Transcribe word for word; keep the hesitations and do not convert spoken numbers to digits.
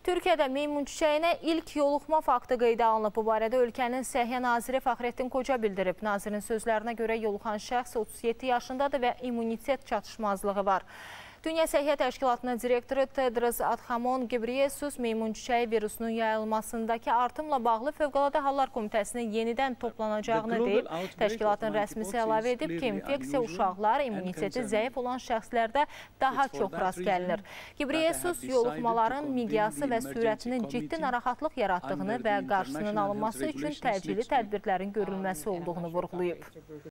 Türkiyədə meymun çiçəyinə ilk yoluxma faktı qeydə alınıb. Bu barədə ölkənin Səhiyyə naziri Fəxrettin Qoca bildirib. Nazirin sözlərinə görə yoluxan şəxs otuz yeddi yaşındadır və immunitet çatışmazlığı var. Dünya Səhiyyə Təşkilatının direktoru Tedros Adhanom Ghebreyesus meymun çiçəyi virusunun yayılmasındakı artımla bağlı Fövqəladə Hallar Komitəsinin yenidən toplanacağını deyib. Təşkilatın rəsmisi əlavə edib ki, infeksiya uşaqlar, immuniteti zəif olan şəxslərdə daha çox rast gəlinir. Ghebreyesus yoluxmaların miqyası və sürətinin ciddi narahatlıq yaratdığını və qarşısının alınması üçün təcili tədbirlərin görülməsi olduğunu vurğulayıb.